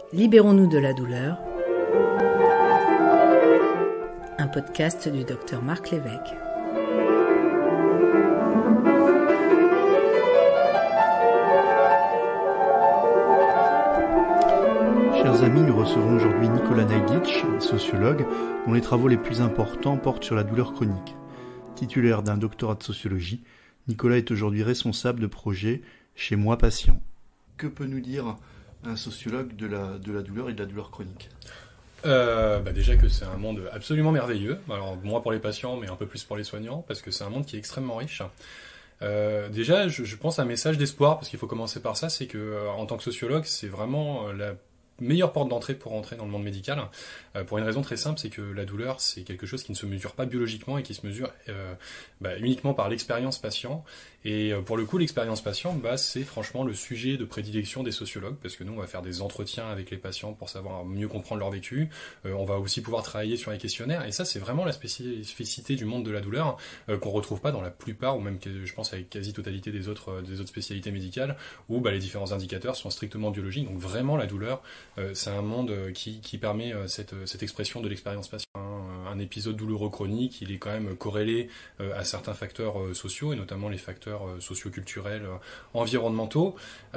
Libérons-nous de la douleur. Un podcast du docteur Marc Lévesque. Chers amis, nous recevons aujourd'hui Nicolas Najdic, sociologue, dont les travaux les plus importants portent sur la douleur chronique. Titulaire d'un doctorat de sociologie, Nicolas est aujourd'hui responsable de projet chez Moi Patient. Que peut nous dire un sociologue de la douleur et de la douleur chronique ? Déjà que c'est un monde absolument merveilleux, alors moins pour les patients mais un peu plus pour les soignants, parce que c'est un monde qui est extrêmement riche. Déjà, je pense à un message d'espoir, parce qu'il faut commencer par ça, c'est que en tant que sociologue, c'est vraiment la meilleure porte d'entrée pour entrer dans le monde médical, pour une raison très simple, c'est que la douleur, c'est quelque chose qui ne se mesure pas biologiquement et qui se mesure uniquement par l'expérience patient. Et pour le coup, l'expérience patient, c'est franchement le sujet de prédilection des sociologues, parce que nous, on va faire des entretiens avec les patients pour savoir mieux comprendre leur vécu. On va aussi pouvoir travailler sur les questionnaires, et ça, c'est vraiment la spécificité du monde de la douleur qu'on retrouve pas dans la plupart, ou même, je pense, avec quasi-totalité des autres spécialités médicales, où les différents indicateurs sont strictement biologiques. Donc vraiment, la douleur, c'est un monde qui permet cette expression de l'expérience patient. Un épisode douloureux chronique, il est quand même corrélé à certains facteurs sociaux, et notamment les facteurs socio-culturels, environnementaux.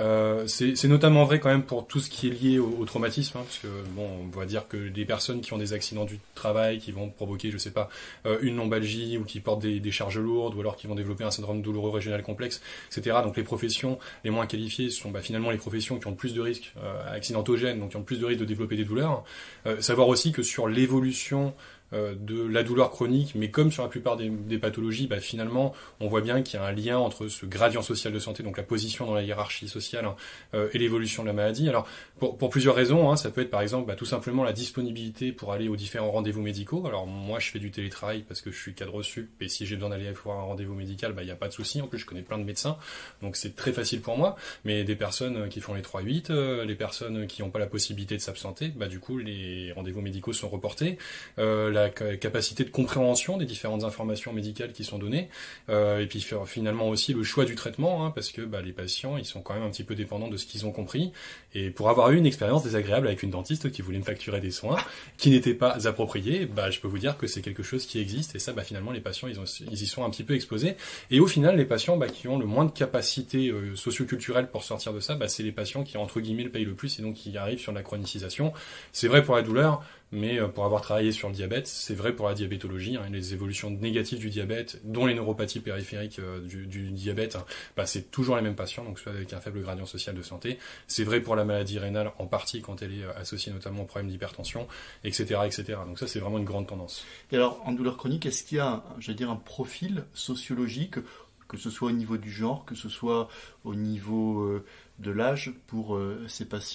C'est notamment vrai quand même pour tout ce qui est lié au traumatisme, parce que on va dire que des personnes qui ont des accidents du travail, qui vont provoquer, une lombalgie, ou qui portent des charges lourdes, ou alors qui vont développer un syndrome douloureux régional complexe, etc. Donc les professions les moins qualifiées sont finalement les professions qui ont le plus de risques accidentogènes, donc qui ont le plus de risques de développer des douleurs. Savoir aussi que sur l'évolution de la douleur chronique, mais comme sur la plupart des pathologies, finalement, on voit bien qu'il y a un lien entre ce gradient social de santé, donc la position dans la hiérarchie sociale, et l'évolution de la maladie. Alors, pour plusieurs raisons, ça peut être par exemple tout simplement la disponibilité pour aller aux différents rendez-vous médicaux. Alors moi, je fais du télétravail parce que je suis cadre sup, et si j'ai besoin d'aller voir un rendez-vous médical, il n'y a pas de souci. En plus, je connais plein de médecins, donc c'est très facile pour moi. Mais des personnes qui font les 3-8, les personnes qui n'ont pas la possibilité de s'absenter, du coup, les rendez-vous médicaux sont reportés. La capacité de compréhension des différentes informations médicales qui sont données, et puis finalement aussi le choix du traitement, parce que les patients, ils sont quand même un petit peu dépendants de ce qu'ils ont compris. Et pour avoir eu une expérience désagréable avec une dentiste qui voulait me facturer des soins qui n'étaient pas appropriés, je peux vous dire que c'est quelque chose qui existe, et ça, finalement, les patients, ils y sont un petit peu exposés. Et au final, les patients qui ont le moins de capacité socio-culturelle pour sortir de ça, c'est les patients qui, entre guillemets, le payent le plus, et donc qui arrivent sur la chronicisation. C'est vrai pour la douleur, mais pour avoir travaillé sur le diabète, c'est vrai pour la diabétologie, les évolutions négatives du diabète, dont les neuropathies périphériques du diabète, c'est toujours les mêmes patients, donc soit avec un faible gradient social de santé. C'est vrai pour la maladie rénale, en partie quand elle est associée notamment aux problèmes d'hypertension, etc., etc. Donc ça, c'est vraiment une grande tendance. Et alors, en douleur chronique, est-ce qu'il y a, un profil sociologique, que ce soit au niveau du genre, que ce soit au niveau de l'âge pour ces patients ?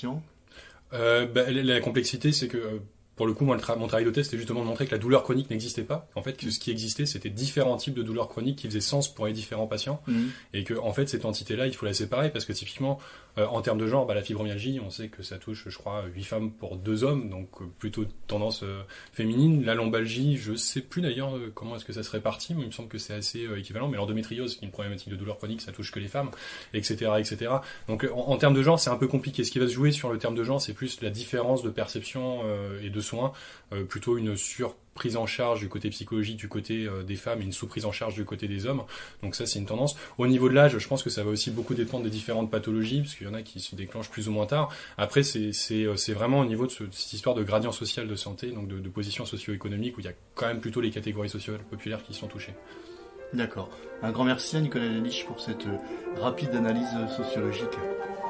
La complexité, c'est que pour le coup, moi, mon travail de thèse, c'était justement de montrer que la douleur chronique n'existait pas. En fait, que ce qui existait, c'était différents types de douleurs chroniques qui faisaient sens pour les différents patients. Et que, en fait, cette entité-là, il faut la séparer, parce que typiquement, en termes de genre, la fibromyalgie, on sait que ça touche, je crois, 8 femmes pour 2 hommes, donc plutôt tendance féminine. La lombalgie, je sais plus d'ailleurs comment est-ce que ça se répartit, mais il me semble que c'est assez équivalent. Mais l'endométriose, qui est une problématique de douleur chronique, ça touche que les femmes, etc., etc. Donc, en termes de genre, c'est un peu compliqué. Ce qui va se jouer sur le terme de genre, c'est plus la différence de perception et de soins, plutôt une surprise en charge du côté psychologique du côté des femmes, et une sous-prise en charge du côté des hommes. Donc ça, c'est une tendance. Au niveau de l'âge, je pense que ça va aussi beaucoup dépendre des différentes pathologies, parce qu'il y en a qui se déclenchent plus ou moins tard. Après, c'est vraiment au niveau de cette histoire de gradient social de santé, donc de position socio-économique, où il y a quand même plutôt les catégories socio-populaires qui sont touchées. D'accord. Un grand merci à Nicolas Najdic pour cette rapide analyse sociologique.